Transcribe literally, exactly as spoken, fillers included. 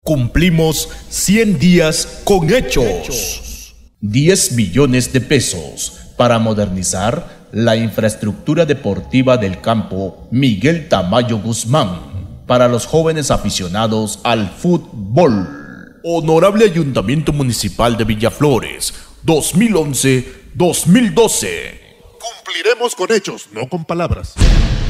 Cumplimos cien días con hechos. diez millones de pesos para modernizar la infraestructura deportiva del campo Miguel Tamayo Guzmán para los jóvenes aficionados al fútbol. Honorable Ayuntamiento Municipal de Villaflores, dos mil once a dos mil doce. Cumpliremos con hechos, no con palabras.